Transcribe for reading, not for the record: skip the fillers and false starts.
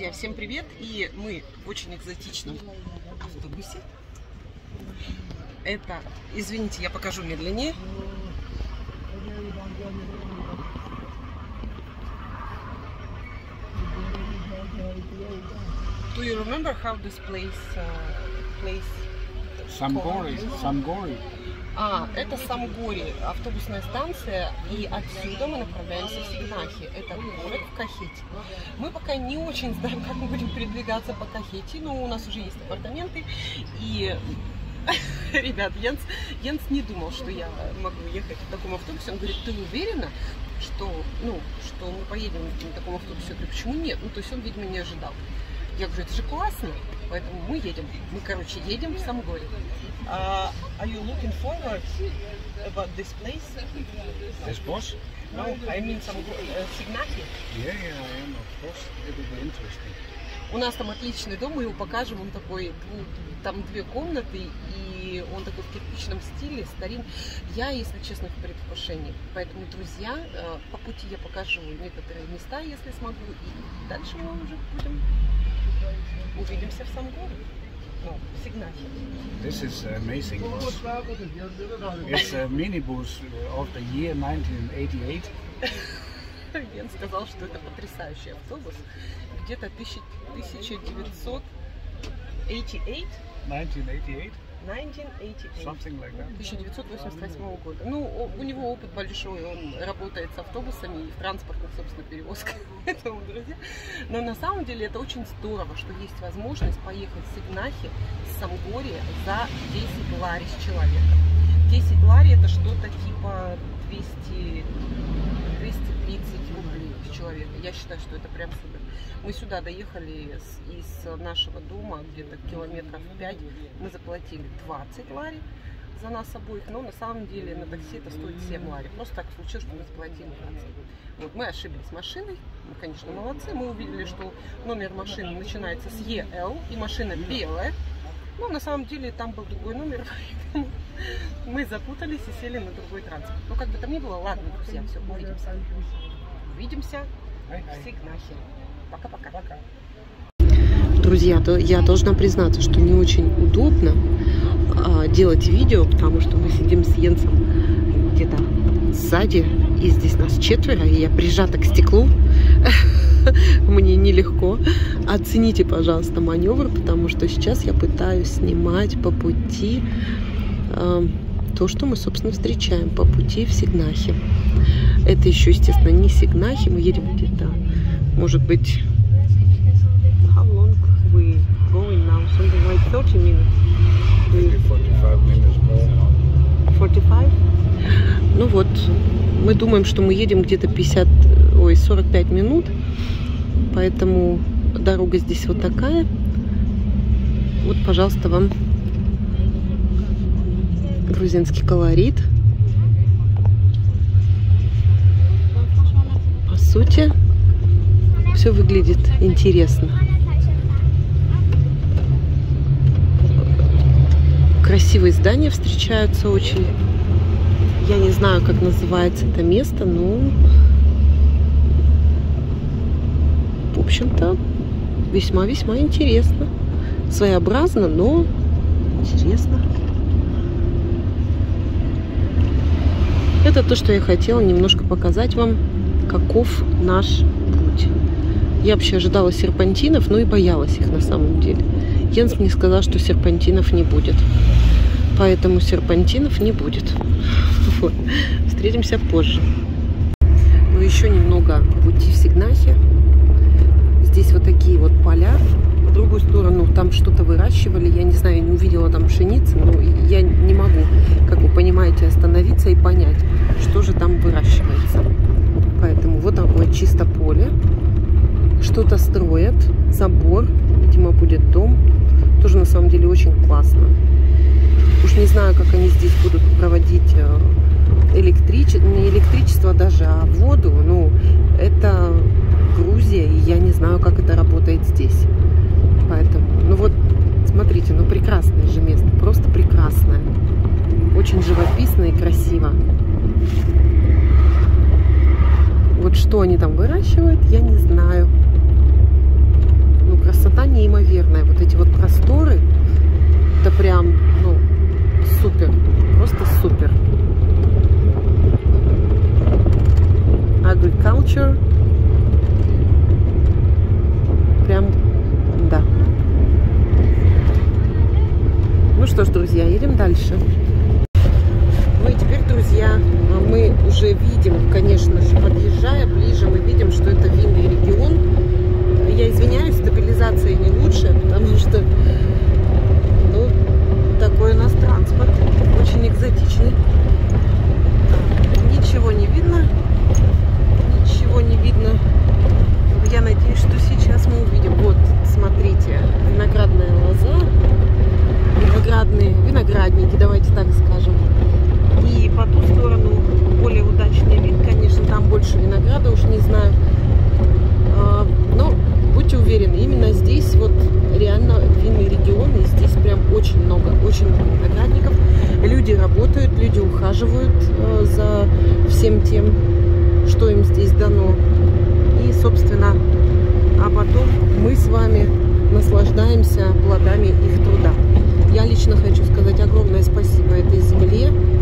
Друзья, всем привет! И мы в очень экзотичном автобусе. Это, извините, я покажу медленнее. Do you remember how this place Самгори. Это Самгори, автобусная станция, и отсюда мы направляемся в Сигнахи. Это город в Кахете. Мы пока не очень знаем, как мы будем передвигаться по Кахете, но у нас уже есть апартаменты. И, ребят, Йенс не думал, что я могу ехать в таком автобусе. Он говорит: ты уверена, что мы поедем на таком автобусе? Я говорю: почему нет? То есть он, видимо, не ожидал. Я говорю: это же классно, поэтому мы едем. Мы, короче, едем в Самгори. Are you looking forward about this place? This bus? No, I mean Сигнахи. Yeah, I am, of course. It will be interesting. У нас там отличный дом, мы его покажем. Он такой, там 2 комнаты, и он такой в кирпичном стиле, старинный. Я, если честно, в предвкушении. Поэтому, друзья, по пути я покажу некоторые места, если смогу, и дальше мы уже увидимся в Самгори. В Сигнахи. This is amazing bus. It's a minibus of the year 1988. Ян сказал, что это потрясающий автобус. Где-то 1988? 1988? 1988. Something like that. 1988 года. У него опыт большой, он работает с автобусами и в транспортных, собственно, перевозках. Поэтому, друзья. Но на самом деле это очень здорово, что есть возможность поехать в Сигнахи с Самгори за 10 лари с человека. 10 лари это что-то типа 230 рублей с человека. Я считаю, что это прям супер. Мы сюда доехали из нашего дома где-то километров 5. Мы заплатили 20 лари за нас обоих, но на самом деле на такси это стоит 7 лари. Просто так случилось, что мы заплатили 20. Мы ошиблись машиной. Мы, конечно, молодцы. Мы увидели, что номер машины начинается с ЕЛ, и машина белая. Но на самом деле там был другой номер, поэтому мы запутались и сели на другой транспорт. Но как бы там ни было, ладно, друзья, все, увидимся. Увидимся в Сигнахи. Пока-пока. Друзья, я должна признаться, что не очень удобно делать видео, потому что мы сидим с Йенсом где-то сзади, и здесь нас 4, и я прижата к стеклу. Мне нелегко. Оцените, пожалуйста, маневр, потому что сейчас я пытаюсь снимать по пути то, что мы, собственно, встречаем по пути в Сигнахи. Это еще, естественно, не Сигнахи. Мы едем где-то, может быть, how long we going now? Something like 30 minutes. 45 minutes more. 45? Ну вот, мы думаем, что мы едем где-то 45 минут. Поэтому дорога здесь вот такая. Вот, пожалуйста, вам грузинский колорит. По сути, все выглядит интересно. Красивые здания встречаются очень. Я не знаю, как называется это место, но в общем-то весьма-весьма интересно. Своеобразно, но интересно. Это то, что я хотела немножко показать вам, каков наш путь. Я вообще ожидала серпантинов, но и боялась их на самом деле. Йенс мне сказал, что серпантинов не будет. Поэтому серпантинов не будет. Вот. Встретимся позже. Но еще немного пути в Сигнахи. Здесь вот такие вот поля. По другую сторону там что-то выращивали. Я не знаю, я не увидела там пшеницы, но я не могу, как вы понимаете, остановиться и понять, что же там выращивается. Поэтому вот такое чисто поле. Что-то строят. Забор. Видимо, будет дом. Тоже на самом деле очень классно. Уж не знаю, как они здесь будут проводить не электричество даже, а воду. Ну, это Грузия, и я не знаю, как это работает здесь. Поэтому, ну вот, смотрите, ну прекрасное же место, просто прекрасное. Очень живописно и красиво. Вот что они там выращивают, я не знаю. Ну, красота неимоверная. Вот эти вот просторы, это прям, ну, супер. Просто супер. Agriculture. Прям, да. Ну что ж, друзья, едем дальше. Ну и теперь, друзья, мы уже видим, конечно же, подъезжая ближе, мы видим, что это винный регион. Я извиняюсь, стабилизация не лучше, потому что, ну, такой у нас транспорт, очень экзотичный. Ничего не видно, ничего не видно. Я надеюсь, что сейчас мы увидим. Вот, смотрите, виноградная лоза, виноградники, давайте так скажем. И по ту сторону более удачный вид, конечно, там больше винограда, уж не знаю. Но будьте уверены, именно здесь вот реально винный регион, и здесь прям очень много виноградников. Люди работают, люди ухаживают за всем тем, что им здесь дано. И, собственно, а потом мы с вами наслаждаемся плодами их труда. Я лично хочу сказать огромное спасибо этой земле,